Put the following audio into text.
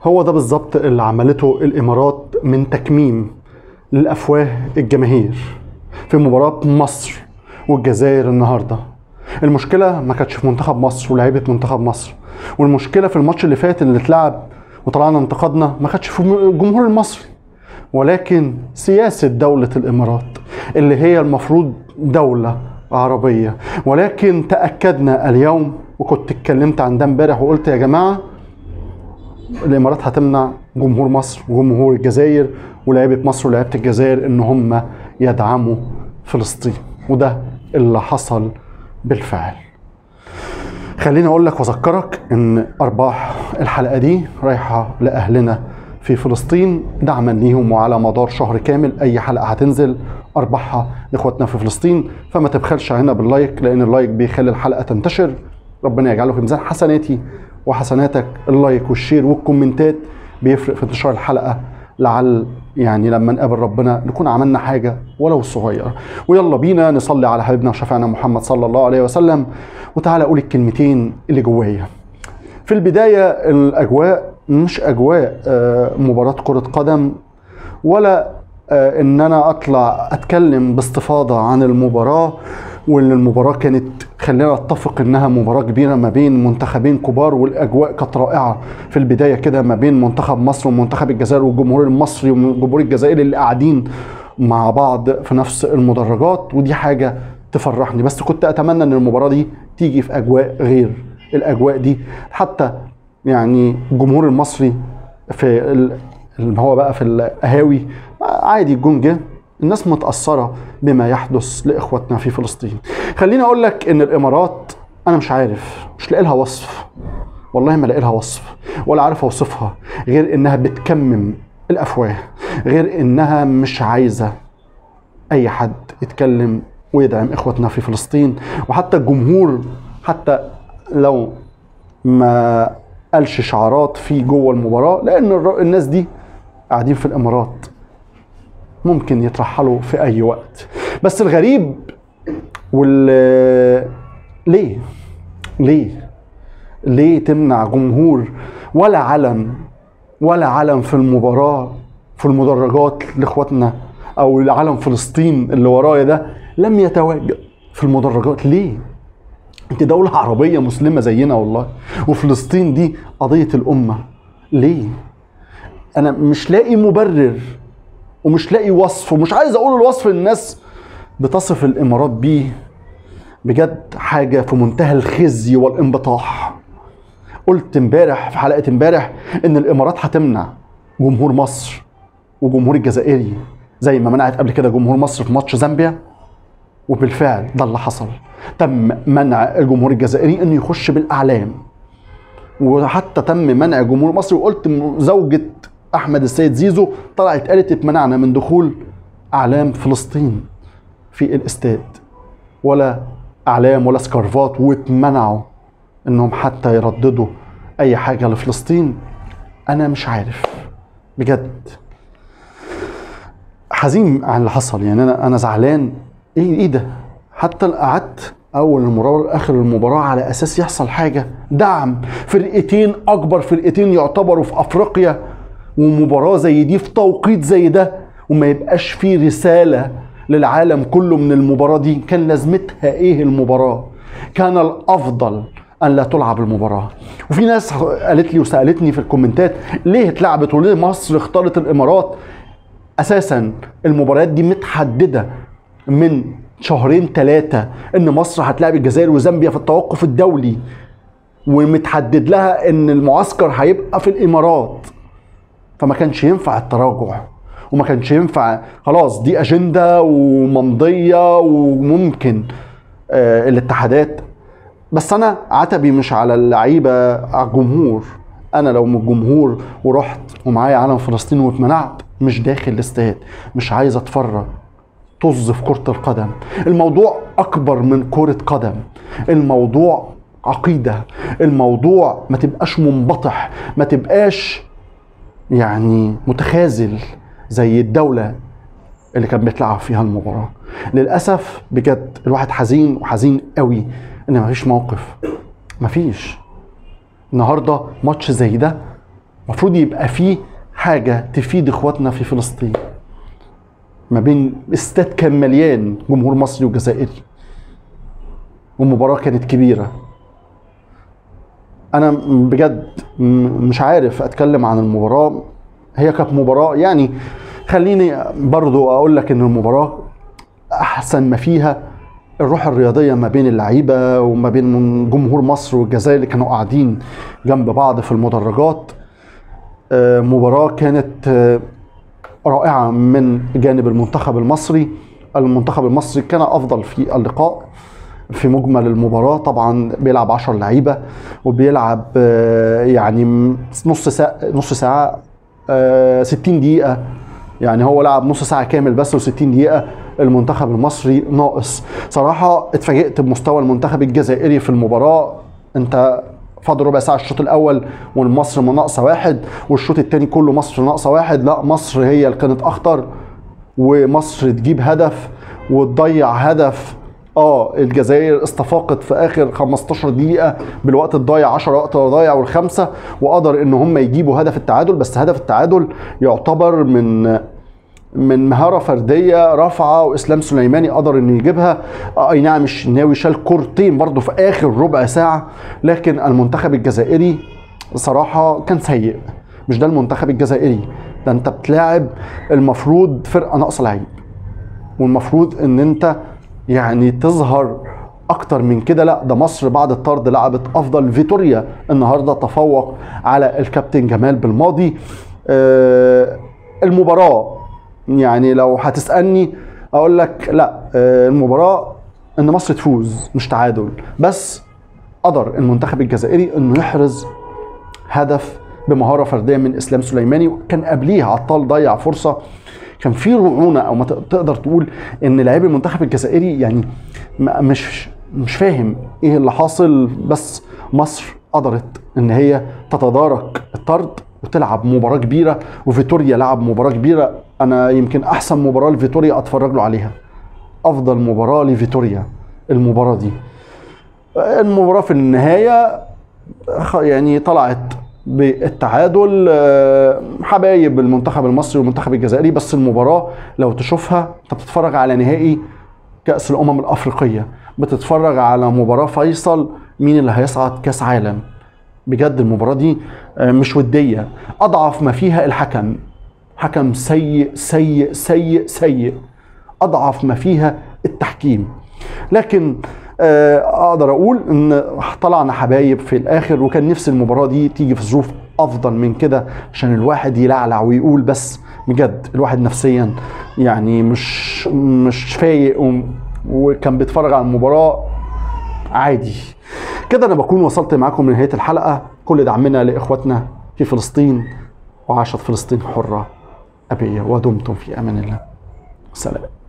هو ده بالظبط اللي عملته الامارات من تكميم للافواه الجماهير في مباراة مصر والجزائر النهارده. المشكلة ما كانتش في منتخب مصر ولاعيبة منتخب مصر، والمشكلة في الماتش اللي فات اللي اتلعب وطلعنا انتقدنا ما كانتش في الجمهور المصري، ولكن سياسة دولة الامارات اللي هي المفروض دولة عربية. ولكن تأكدنا اليوم، وكنت اتكلمت عن ده امبارح وقلت يا جماعة الامارات هتمنع جمهور مصر وجمهور الجزائر ولاعيبه مصر ولاعيبه الجزائر ان هم يدعموا فلسطين، وده اللي حصل بالفعل. خليني اقول لك واذكرك ان ارباح الحلقه دي رايحه لاهلنا في فلسطين دعما ليهم، وعلى مدار شهر كامل اي حلقه هتنزل ارباحها لاخواتنا في فلسطين، فما تبخلش علينا باللايك لان اللايك بيخلي الحلقه تنتشر. ربنا يجعله في ميزان حسناتي وحسناتك. اللايك والشير والكومنتات بيفرق في انتشار الحلقه، لعل يعني لما نقابل ربنا نكون عملنا حاجه ولو صغيره. ويلا بينا نصلي على حبيبنا وشفيعنا محمد صلى الله عليه وسلم، وتعالى اقول الكلمتين اللي جوايا. في البدايه الاجواء مش اجواء مباراه كره قدم، ولا ان انا اطلع اتكلم باستفاضه عن المباراه، وان المباراه كانت، خلينا نتفق انها مباراه كبيره ما بين منتخبين كبار، والاجواء كانت رائعه في البدايه كده ما بين منتخب مصر ومنتخب الجزائر والجمهور المصري والجمهور الجزائري اللي قاعدين مع بعض في نفس المدرجات، ودي حاجه تفرحني. بس كنت اتمنى ان المباراه دي تيجي في اجواء غير الاجواء دي. حتى يعني الجمهور المصري في اللي هو بقى في القهاوي عادي، الجون جه، الناس متأثرة بما يحدث لإخواتنا في فلسطين. خليني أقول لك إن الإمارات أنا مش عارف، مش لاقي لها وصف، والله ما لاقي لها وصف ولا عارف أوصفها، غير إنها بتكمم الأفواه، غير إنها مش عايزة أي حد يتكلم ويدعم إخواتنا في فلسطين. وحتى الجمهور حتى لو ما قالش شعارات في جوه المباراة، لأن الناس دي قاعدين في الإمارات ممكن يترحلوا في أي وقت. بس الغريب ليه تمنع جمهور ولا علم في المباراة في المدرجات لإخواتنا، أو علم فلسطين اللي ورايا ده لم يتواجد في المدرجات؟ ليه؟ انت دولة عربية مسلمة زينا والله، وفلسطين دي قضية الأمة. ليه؟ أنا مش لاقي مبرر ومش لاقي وصف، ومش عايز أقول الوصف الناس بتصف الإمارات بيه. بجد حاجة في منتهى الخزي والانبطاح. قلت امبارح في حلقة امبارح إن الإمارات هتمنع جمهور مصر وجمهور الجزائري زي ما منعت قبل كده جمهور مصر في ماتش زامبيا، وبالفعل ده اللي حصل. تم منع الجمهور الجزائري انه يخش بالاعلام، وحتى تم منع الجمهور المصري. وقلت زوجة احمد السيد زيزو طلعت قالت اتمنعنا من دخول اعلام فلسطين في الاستاد، ولا اعلام ولا سكارفات، واتمنعوا انهم حتى يرددوا اي حاجة لفلسطين. انا مش عارف بجد، حزين عن اللي حصل. يعني انا زعلان. ايه ده؟ حتى قعدت اول المباراه اخر المباراه على اساس يحصل حاجه، دعم فرقتين، اكبر فرقتين يعتبروا في افريقيا، ومباراه زي دي في توقيت زي ده، وما يبقاش فيه رساله للعالم كله من المباراه دي. كان لازمتها ايه المباراه؟ كان الافضل ان لا تلعب المباراه. وفي ناس قالت لي وسالتني في الكومنتات ليه اتلعبت وليه مصر اختارت الامارات. اساسا المباريات دي متحدده من شهرين 3 ان مصر هتلاعب الجزائر وزامبيا في التوقف الدولي، ومتحدد لها ان المعسكر هيبقى في الامارات، فما كانش ينفع التراجع، وما كانش ينفع خلاص دي اجنده وممضيه وممكن الاتحادات. بس انا عتبي مش على اللعيبه، على الجمهور. انا لو من الجمهور ورحت ومعايا علم فلسطين واتمنعت، مش داخل الاستاد، مش عايز اتفرج. طز في كرة القدم. الموضوع اكبر من كرة قدم، الموضوع عقيدة، الموضوع ما تبقاش منبطح، ما تبقاش يعني متخاذل زي الدولة اللي كان بيتلعب فيها المباراة. للأسف بجد الواحد حزين، وحزين قوي ان مفيش موقف. مفيش النهاردة ماتش زي ده المفروض يبقى فيه حاجة تفيد اخواتنا في فلسطين. ما بين استاد كان مليان جمهور مصري وجزائري، والمباراة كانت كبيرة. انا بجد مش عارف اتكلم عن المباراة. هي كانت مباراة، يعني خليني برضو اقول لك ان المباراة احسن ما فيها الروح الرياضية ما بين اللعيبة وما بين جمهور مصر والجزائر اللي كانوا قاعدين جنب بعض في المدرجات. مباراة كانت رائعة من جانب المنتخب المصري. المنتخب المصري كان افضل في اللقاء. في مجمل المباراة طبعا بيلعب 10 لعيبة، وبيلعب يعني نص ساعة 60 دقيقة. يعني هو لعب نص ساعة كامل بس و60 دقيقة. المنتخب المصري ناقص. صراحة اتفاجئت بمستوى المنتخب الجزائري في المباراة. انت فاضل ربع ساعة الشوط الأول والمصر ناقصة 1، والشوط الثاني كله مصر ناقصة 1. لا، مصر هي اللي كانت أخطر، ومصر تجيب هدف وتضيع هدف. الجزائر استفاقت في اخر 15 دقيقة بالوقت الضايع، 10 وقت ضايع والخمسة، وقدر ان هم يجيبوا هدف التعادل. بس هدف التعادل يعتبر من مهارة فردية رافعة، واسلام سليماني قدر انه يجيبها. اي نعم الشناوي شال كورتين برضو في اخر ربع ساعة، لكن المنتخب الجزائري صراحة كان سيء. مش ده المنتخب الجزائري، ده انت بتلاعب المفروض فرقة ناقصة لعيب، والمفروض ان انت يعني تظهر اكتر من كده. لا، ده مصر بعد الطرد لعبت افضل. فيتوريا النهارده تفوق على الكابتن جمال بالماضي. المباراة يعني لو هتسألني اقول لك لا، المباراة ان مصر تفوز مش تعادل. بس قدر المنتخب الجزائري انه يحرز هدف بمهارة فردية من اسلام سليماني، وكان قبليه عطال ضيع فرصة. كان في رعونه، او ما تقدر تقول ان لاعبي المنتخب الجزائري يعني مش فاهم ايه اللي حاصل. بس مصر قدرت ان هي تتدارك الطرد وتلعب مباراه كبيره، وفيتوريا لعب مباراه كبيره. انا يمكن احسن مباراه لفيتوريا اتفرج له عليها، افضل مباراه لفيتوريا المباراه دي. المباراه في النهايه يعني طلعت بالتعادل، حبايب المنتخب المصري والمنتخب الجزائري. بس المباراة لو تشوفها انت بتتفرج على نهائي كأس الأمم الأفريقية، بتتفرج على مباراة فيصل مين اللي هيصعد كأس عالم. بجد المباراة دي مش ودية. أضعف ما فيها الحكم، حكم سيء سيء سيء سيء. أضعف ما فيها التحكيم. لكن اقدر اقول ان طلعنا حبايب في الاخر، وكان نفسي المباراه دي تيجي في ظروف افضل من كده عشان الواحد يلعلع ويقول. بس بجد الواحد نفسيا يعني مش فايق، وكان بيتفرج على المباراه عادي كده. انا بكون وصلت معاكم لنهايه الحلقه. كل دعمنا لاخواتنا في فلسطين، وعاشت فلسطين حره ابيه، ودمتم في امان الله. سلام.